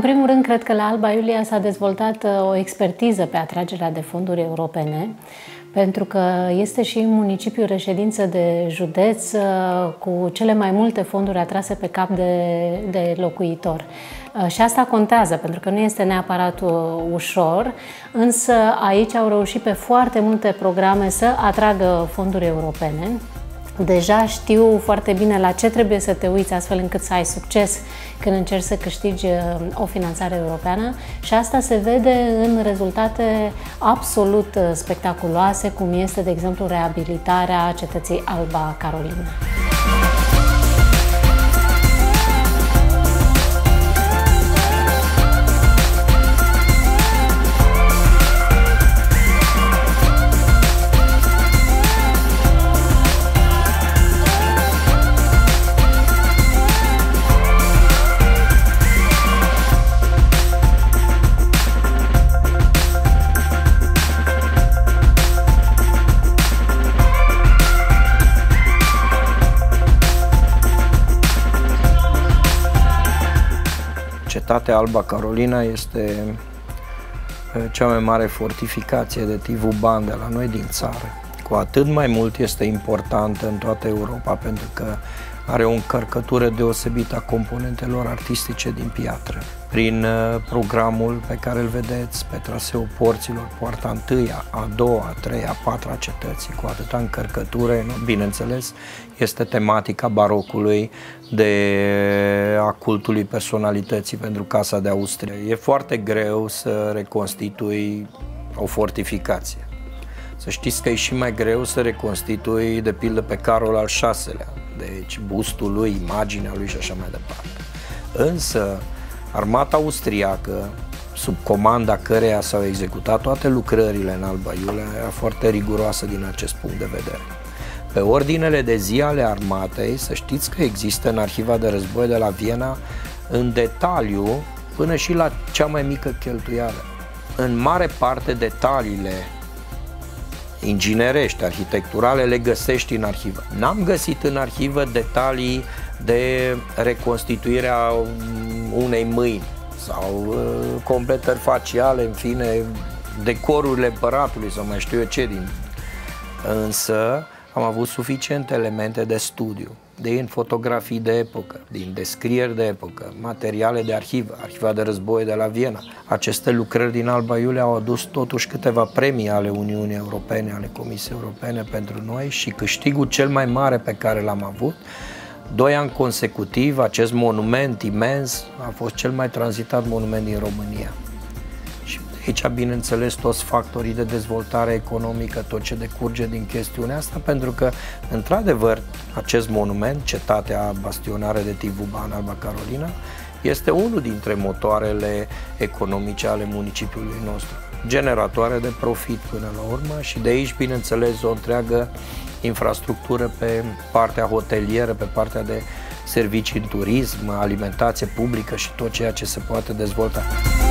primul rând, cred că la Alba Iulia s-a dezvoltat o expertiză pe atragerea de fonduri europene, pentru că este și municipiul reședință de județ cu cele mai multe fonduri atrase pe cap de locuitor. Și asta contează, pentru că nu este neapărat ușor, însă aici au reușit pe foarte multe programe să atragă fonduri europene. Deja știu foarte bine la ce trebuie să te uiți astfel încât să ai succes când încerci să câștigi o finanțare europeană, și asta se vede în rezultate absolut spectaculoase, cum este, de exemplu, reabilitarea cetății Alba Carolina. Cetatea Alba Carolina este cea mai mare fortificație de tip Vauban de la noi din țară. Cu atât mai mult este importantă în toată Europa, pentru că are o încărcătură deosebită a componentelor artistice din piatră. Prin programul pe care îl vedeți pe traseul porților, poarta 1, a 2, a 3, a 4 a cetății, cu atâta încărcătură, bineînțeles, este tematica barocului, a cultului personalității pentru Casa de Austria. E foarte greu să reconstitui o fortificație. Să știți că e și mai greu să reconstitui, de pildă, pe Carol al VI-lea, deci bustul lui, imaginea lui și așa mai departe. Însă, armata austriacă, sub comanda căreia s-au executat toate lucrările în Alba Iulia, era foarte riguroasă din acest punct de vedere. Pe ordinele de zi ale armatei, să știți că există în Arhiva de Război de la Viena, în detaliu, până și la cea mai mică cheltuială. În mare parte, detaliile inginerești, arhitecturale, le găsești în arhivă. N-am găsit în arhivă detalii de reconstituirea unei mâini sau completări faciale, în fine, decorurile împăratului sau mai știu eu ce din. Însă am avut suficiente elemente de studiu, din fotografii de epocă, din descrieri de epocă, materiale de arhivă, Arhiva de Război de la Viena. Aceste lucrări din Alba Iulia au adus totuși câteva premii ale Uniunii Europene, ale Comisiei Europene pentru noi, și câștigul cel mai mare pe care l-am avut, 2 ani consecutiv, acest monument imens a fost cel mai tranzitat monument din România. Și aici, bineînțeles, toți factorii de dezvoltare economică, tot ce decurge din chestiunea asta, pentru că, într-adevăr, acest monument, cetatea bastionară de tip Vauban, Alba Carolina, este unul dintre motoarele economice ale municipiului nostru, generatoare de profit până la urmă, și de aici, bineînțeles, o întreagă infrastructură pe partea hotelieră, pe partea de servicii în turism, alimentație publică și tot ceea ce se poate dezvolta.